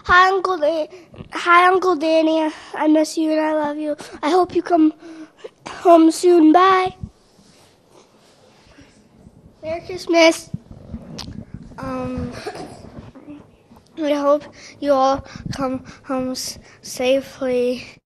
Hi, Uncle Danny. I miss you and I love you. I hope you come home soon. Bye. Merry Christmas. I hope you all come home safely.